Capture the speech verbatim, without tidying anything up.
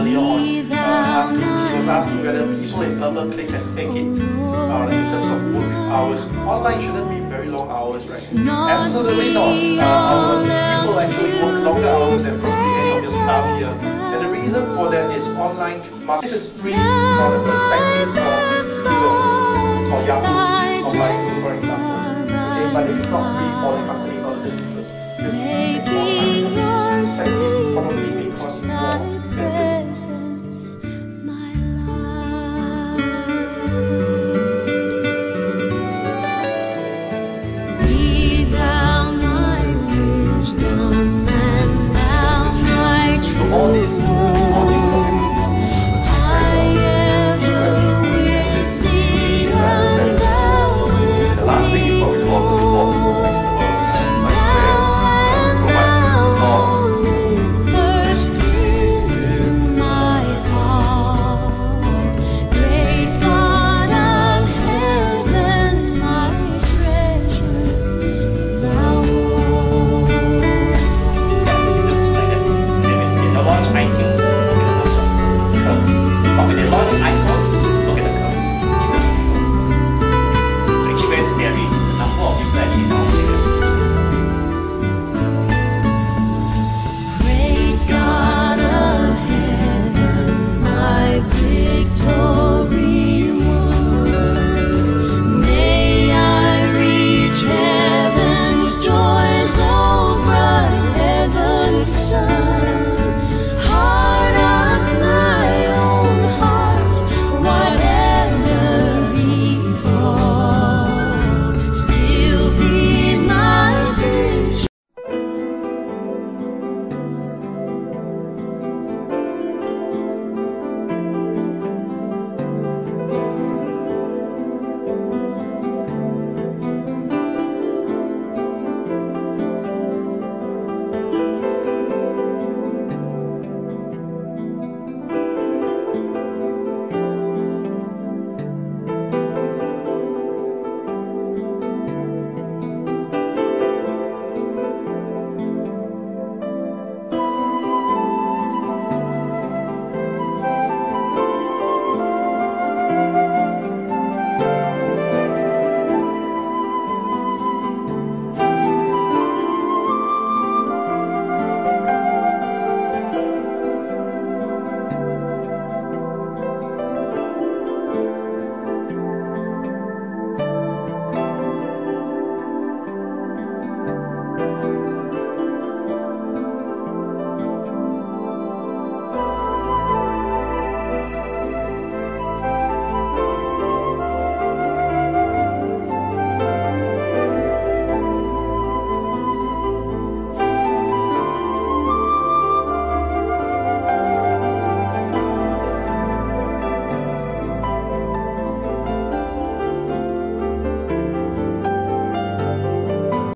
earlier on, uh, asking, he was asking whether people in Purple can take it uh, in terms of work hours. Online shouldn't be very long hours, right? Absolutely not. Uh, our people actually work longer hours than probably any of your staff here. And the reason for that is online marketing is free from the perspective of Google or Yahoo or Baidu, for example. Okay, but this is not free for the companies